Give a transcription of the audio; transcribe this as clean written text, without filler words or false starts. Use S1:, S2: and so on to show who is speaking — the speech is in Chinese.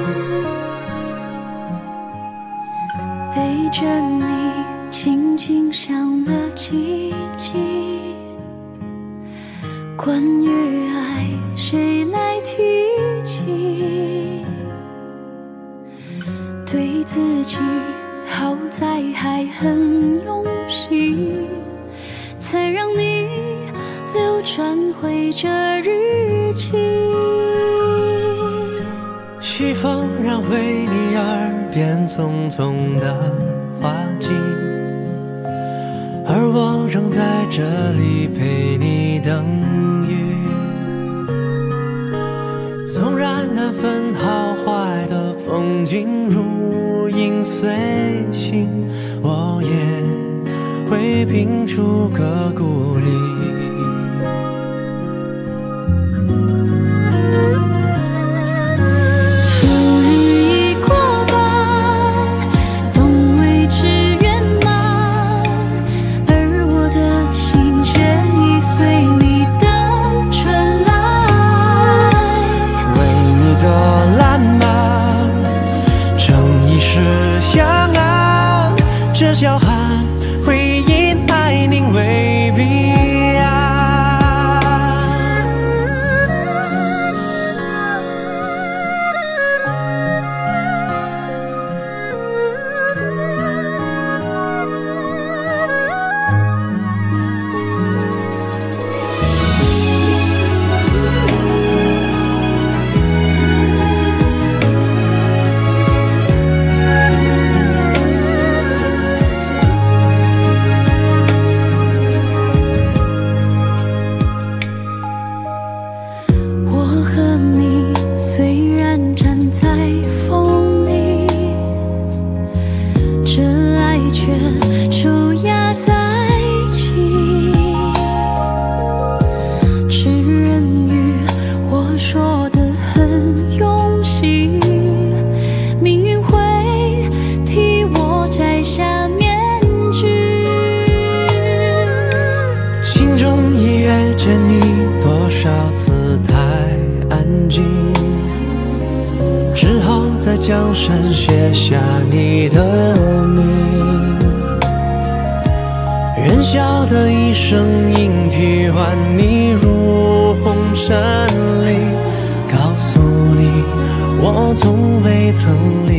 S1: 背着你轻轻想了几集，关于爱谁来提起？对自己好在还很用心，才让你流转回这日记。
S2: 西风染回你耳边匆匆的花季，而我仍在这里陪你等雨。纵然难分好坏的风景如影随形，我也会拼出个故里。这叫喊会因爱凝为彼岸。
S1: 虽然站在风里，这爱却收压在一起。知人语，我说得很用心，命运会替我摘下面具。
S2: 心中已阅见你多少次太安静，只好在江山写下你的名。愿笑的一生应替换你如红尘里，告诉你我从未曾离